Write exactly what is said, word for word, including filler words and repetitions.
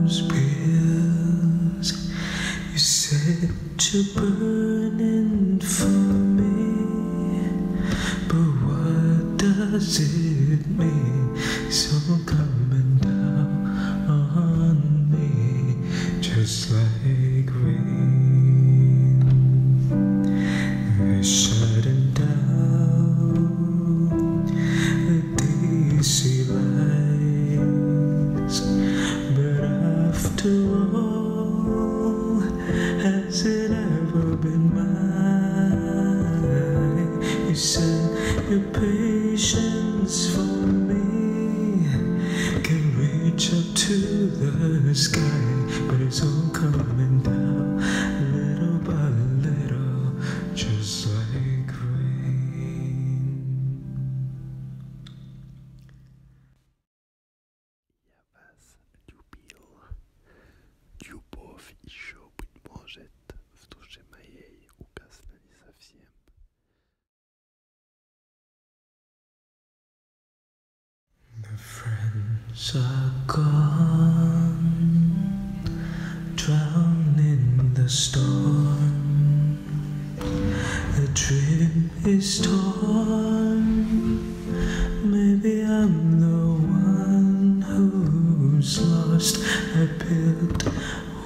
those pills you said you're burning for me, but what does it mean? It's all coming down on me, just like rain. They're shutting down the D C lights, but after all, has it ever been mine? You said your patience for me can reach up to the sky, but it's all coming down little by little, just like rain. Я вас любил. Любовь еще, быть может, в душе моей угасла не совсем. The friends are gone, drowned in the storm. The dream is torn. Maybe I'm the one who's lost. I built